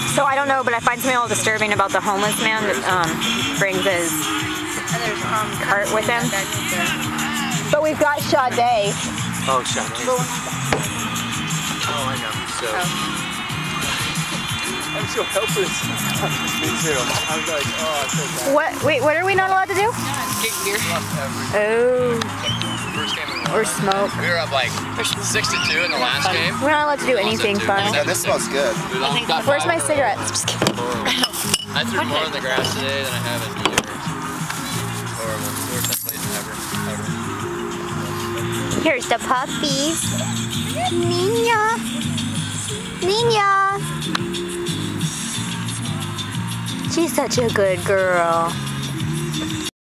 So I don't know, but I find something a little disturbing about the homeless man that brings his cart with him. But we've got Sade. Oh, Sade. Oh, I know. So. I'm so helpless. Me too. I'm like, oh, I'm so bad. What? Wait, what are we not allowed to do? Kick beer. Oh. First game Or smoke. we were up like 6-2 in the last game. We're not allowed to do anything fun. Yeah, this smells good. Where's my cigarettes? Just kidding. I threw more on the grass today than I have in years. Horrible. Worst place ever. Here's the puppies. Nina. Nina. She's such a good girl.